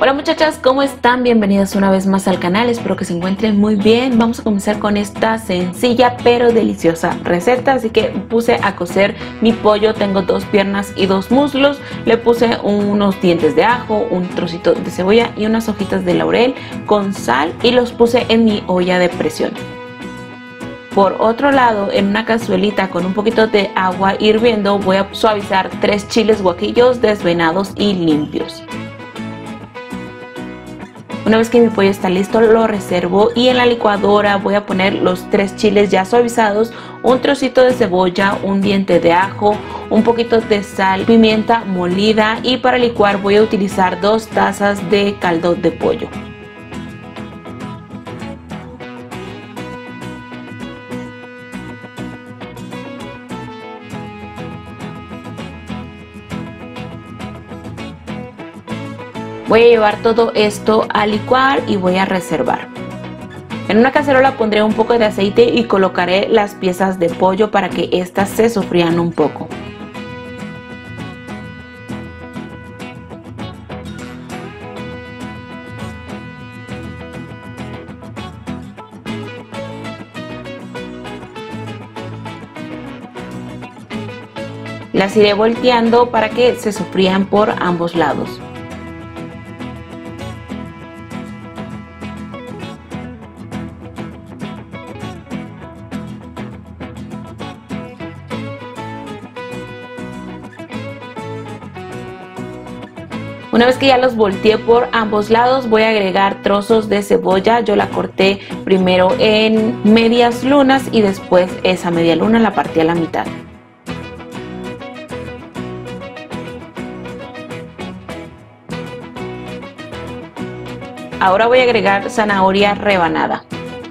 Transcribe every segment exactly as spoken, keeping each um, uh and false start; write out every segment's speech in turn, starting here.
Hola muchachas, ¿cómo están? Bienvenidas una vez más al canal, espero que se encuentren muy bien. Vamos a comenzar con esta sencilla pero deliciosa receta, así que puse a cocer mi pollo. Tengo dos piernas y dos muslos, le puse unos dientes de ajo, un trocito de cebolla y unas hojitas de laurel con sal y los puse en mi olla de presión. Por otro lado, en una cazuelita con un poquito de agua hirviendo voy a suavizar tres chiles guajillos desvenados y limpios. Una vez que mi pollo está listo, lo reservo y en la licuadora voy a poner los tres chiles ya suavizados, un trocito de cebolla, un diente de ajo, un poquito de sal, pimienta molida y para licuar voy a utilizar dos tazas de caldo de pollo. Voy a llevar todo esto a licuar y voy a reservar. En una cacerola pondré un poco de aceite y colocaré las piezas de pollo para que éstas se sofrían un poco. Las iré volteando para que se sofrían por ambos lados. Una vez que ya los volteé por ambos lados, voy a agregar trozos de cebolla. Yo la corté primero en medias lunas y después esa media luna la partí a la mitad. Ahora voy a agregar zanahoria rebanada.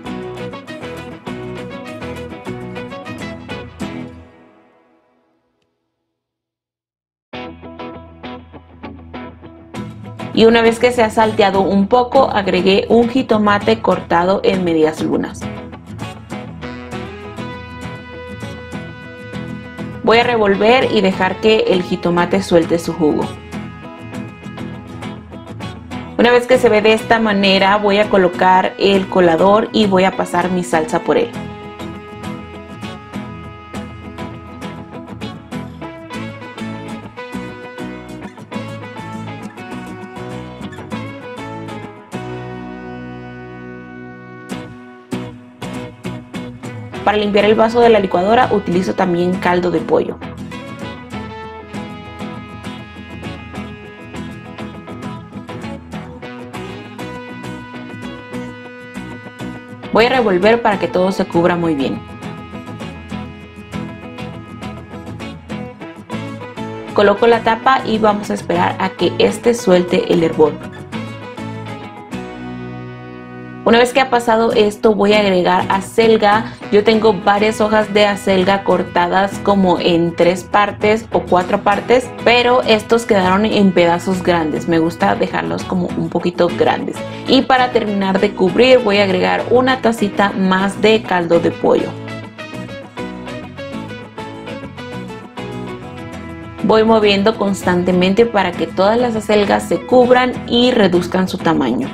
Y una vez que se ha salteado un poco, agregué un jitomate cortado en medias lunas. Voy a revolver y dejar que el jitomate suelte su jugo. Una vez que se ve de esta manera, voy a colocar el colador y voy a pasar mi salsa por él. Para limpiar el vaso de la licuadora utilizo también caldo de pollo. Voy a revolver para que todo se cubra muy bien. Coloco la tapa y vamos a esperar a que este suelte el hervor. Una vez que ha pasado esto, voy a agregar acelga. Yo tengo varias hojas de acelga cortadas como en tres partes o cuatro partes, pero estos quedaron en pedazos grandes. Me gusta dejarlos como un poquito grandes. Y para terminar de cubrir, voy a agregar una tacita más de caldo de pollo. Voy moviendo constantemente para que todas las acelgas se cubran y reduzcan su tamaño.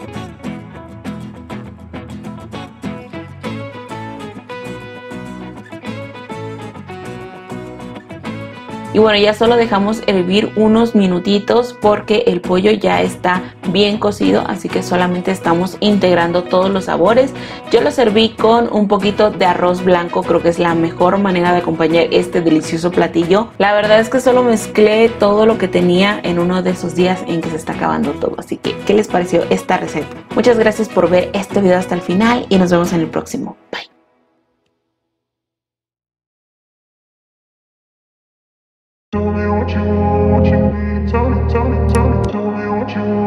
Y bueno, ya solo dejamos hervir unos minutitos porque el pollo ya está bien cocido, así que solamente estamos integrando todos los sabores. Yo lo serví con un poquito de arroz blanco, creo que es la mejor manera de acompañar este delicioso platillo. La verdad es que solo mezclé todo lo que tenía en uno de esos días en que se está acabando todo, así que ¿qué les pareció esta receta? Muchas gracias por ver este video hasta el final y nos vemos en el próximo. Bye. Tell me what you want, what you need, tell me, tell me, tell me, tell me what you want.